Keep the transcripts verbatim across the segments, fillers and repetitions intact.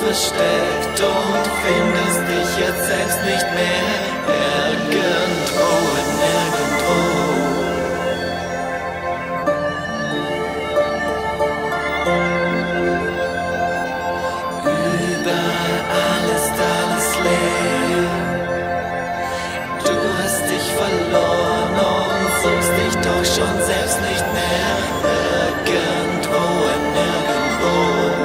versteckt und findest dich jetzt selbst nicht mehr irgendwo und nirgendwo. Überall ist alles leer. Du hast dich verloren und suchst dich doch schon selbst nicht mehr irgendwo und nirgendwo.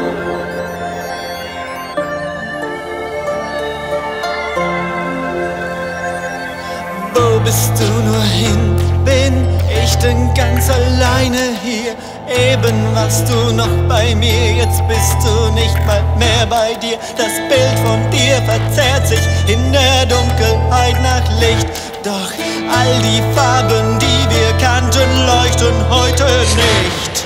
Wo bist du nur hin? Bin ich denn ganz alleine hier? Eben warst du noch bei mir, jetzt bist du nicht mal mehr bei dir. Das Bild von dir verzerrt sich in der Dunkelheit nach Licht. Doch all die Farben, die wir kannten, leuchten heute nicht.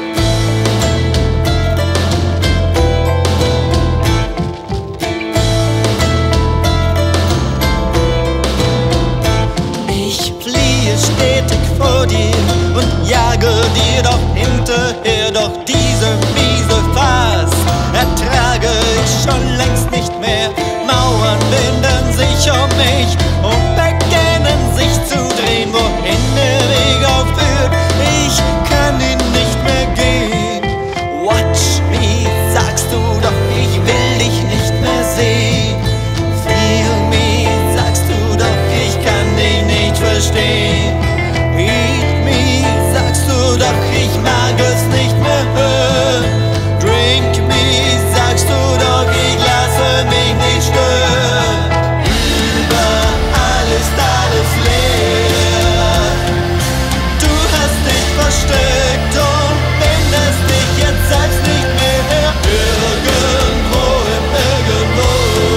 Stetig vor dir und jage dir doch hinterher, doch diese miese Farce ertrage ich schon längst nicht mehr. Mauern binden sich um mich und beginnen sich zu drehen, wohin der Weg auch führt, ich kann ihn nicht mehr gehen. Watch me, sagst du, doch ich will dich nicht mehr sehen. Feel me, sagst du, doch ich kann dich nicht verstehen. Eat me, sagst du, doch ich mag es nicht mehr hören. Drink me, sagst du, doch ich lasse mich nicht stören. Überall ist alles leer. Du hast dich versteckt und findest dich jetzt selbst nicht mehr irgendwo im Nirgendwo.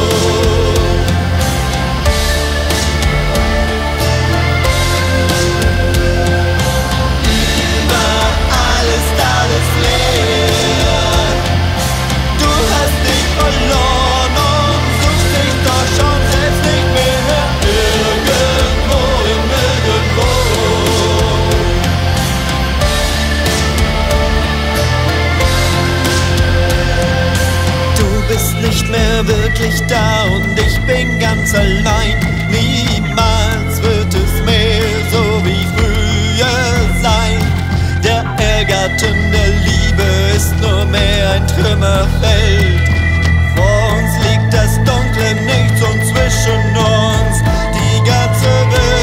Nicht mehr wirklich da und ich bin ganz allein. Niemals wird es mehr so wie früher sein. Der Irrgarten der Liebe ist nur mehr ein Trümmerfeld. Vor uns liegt das dunkle Nichts und zwischen uns die ganze Welt.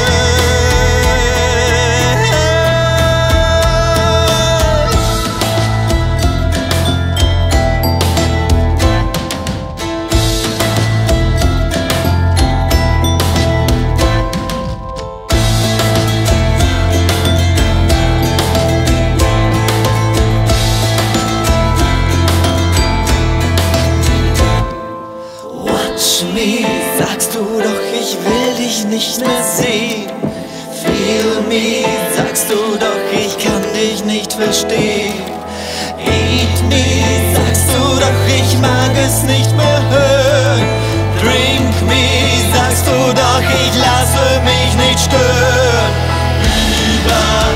Sagst du, doch ich will dich nicht mehr sehen. Feel me, sagst du, doch ich kann dich nicht verstehen. Eat me, sagst du, doch ich mag es nicht mehr hören. Drink me, sagst du, doch ich lasse mich nicht stören. Über